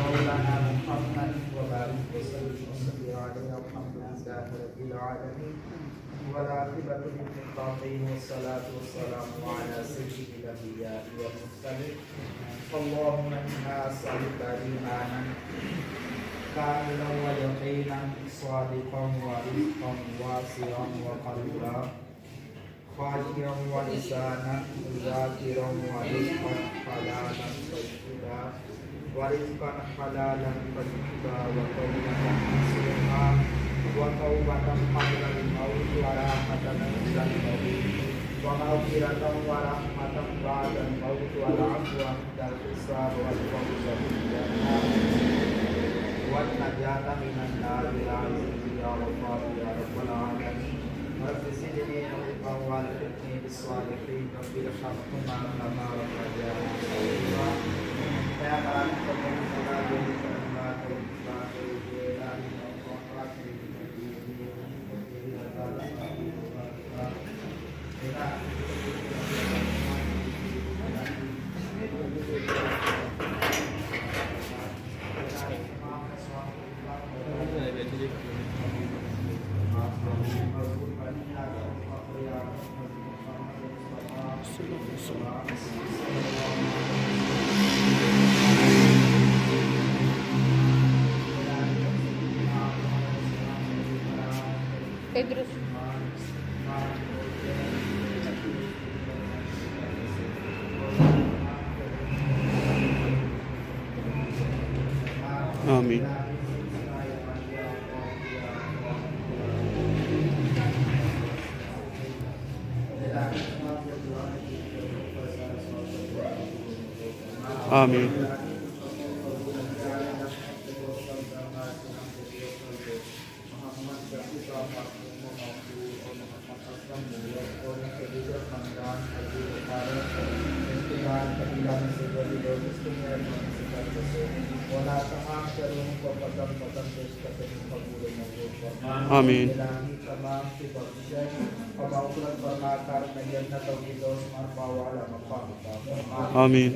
مولانا محمد وبارك وسلم عليه الحمد لله رب العالمين والعاقبة للمتقين والصلاة والسلام على سيد الأنبياء والمرسلين اللهم إنا نسألك إيمانا كاملا ويقينا صادقا ورزقا واسعا وقلبا خاشعا ولسانا ذاكرا ورزقا حلالا طيبا ورزقا حلالا طيبا وتوبة نصوحا وتوبة قبل الموت ورحمة عند الموت ومغفرة ورحمة بعد الموت والعفو عند الحساب والفوز بالجنة والنجاة من النار العزيز يا غفار يا رب العالمين رب زدني علما والحقني بالصالحين رب ارحمهما كما ربياني صغيرا يا مالك الملك لا شريك لك Idris. Amin. Amin. Amin. Amin.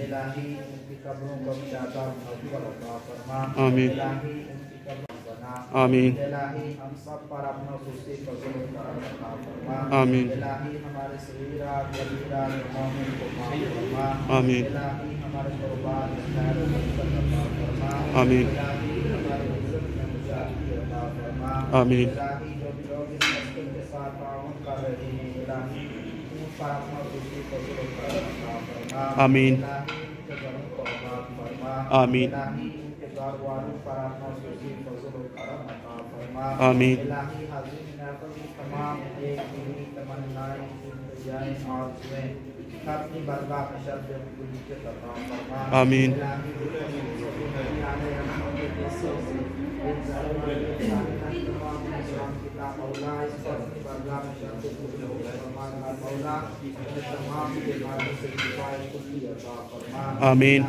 Amin. Amin. हम सब पर अपना खुशी फजल करम अता फरमा। आमीन। इलाही हमारे सगीरा कबीरा गुनाहों को माफ फरमा। आमीन। इलाही हमारे कुर्बान खैर व बरकत अता फरमा। आमीन। इलाही हमारे इज्जत में मुजाहिदी अता फरमा। आमीन। इलाही जो भी लोग इस मस्जिद के साथ ताउन कर रहे हैं इलाही उन पर अपना खुशी फजल करम अता फरमा। आमीन। इलाही उनके घरों को आबाद फरमा। आमीन। इलाही उनके घर वालों पर अपना खुशी फजल करम अता फरमा। आमीन। इलाही हाज़िर महफ़िल की तमाम एक दिली तमन्नाएं इंतज़ाएं आरज़ुएं अपनी बरगाह में शर्फ़ कुलियत अता फरमा। आमीन। इलाही नबी अलैहि रहमत के किस्सों से इन तमाम इस्लाम की ताक़ौला इस पर अपनी बरगाह में शर्फ़ कुलियत फरमा। मौला इन तमाम बीमारियों से शिफ़ाए कुल्ली अता फरमा। आमीन।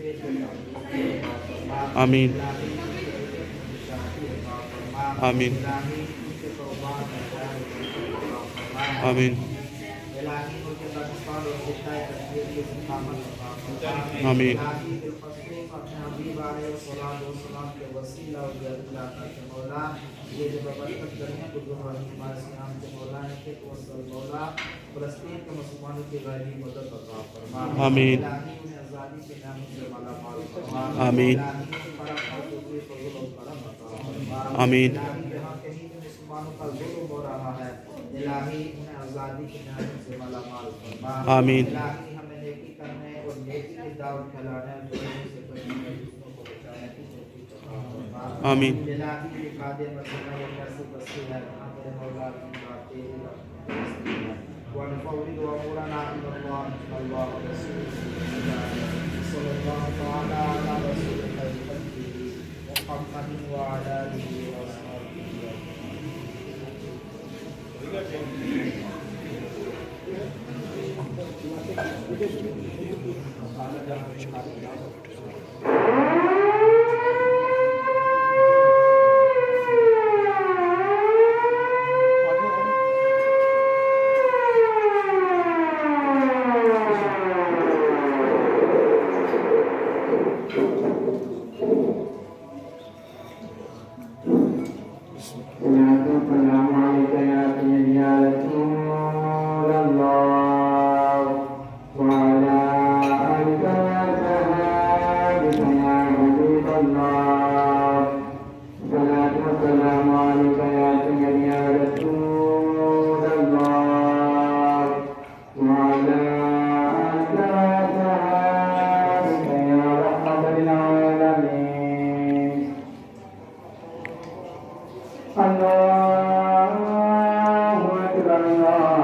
आमीन। आमीन। आमीन। आमीन। आमीन। आमीन। आमीन। मुसलमानों का जुल्म हो रहा है इलाही उन्हें आज़ादी की नेमत से मालामाल फरमा। आमीन। इलाही हमें नेकी करने और नेकी की दावत फैलाने और बुराई से बचने दूसरों को बचाने की तौफीक अता फरमा। आमीन। इलाही ये कादे मदीना वो कैसी बस्ती है जहाँ पे मौला की बातें ونفوض أمورنا إلى الله صلى الله عليه وسلم صلى الله تعالى على رسول خير خلقه محمد وعلى آله وصحبه Thank you. Allahu Akbar,